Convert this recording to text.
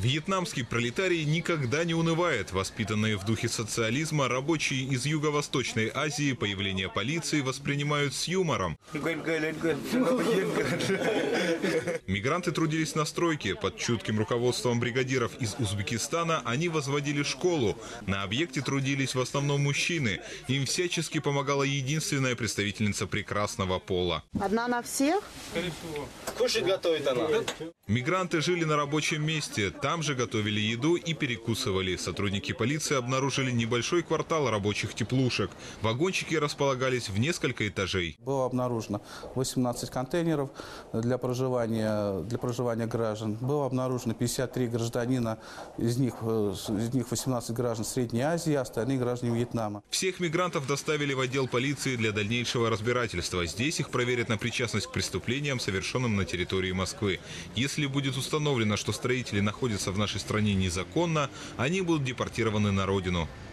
Вьетнамский пролетарий никогда не унывает. Воспитанные в духе социализма, рабочие из Юго-Восточной Азии появление полиции воспринимают с юмором. Мигранты трудились на стройке. Под чутким руководством бригадиров из Узбекистана они возводили школу. На объекте трудились в основном мужчины. Им всячески помогала единственная представительница прекрасного пола. Одна на всех? Кушать готовит она. Мигранты жили на рабочем месте. Там же готовили еду и перекусывали. Сотрудники полиции обнаружили небольшой квартал рабочих теплушек. Вагончики располагались в несколько этажей. Было обнаружено 18 контейнеров для проживания граждан. Было обнаружено 53 гражданина, из них 18 граждан Средней Азии, остальные граждане Вьетнама. Всех мигрантов доставили в отдел полиции для дальнейшего разбирательства. Здесь их проверят на причастность к преступлениям, совершенным на территории Москвы. Если будет установлено, что строители находятся в нашей стране незаконно, они будут депортированы на родину.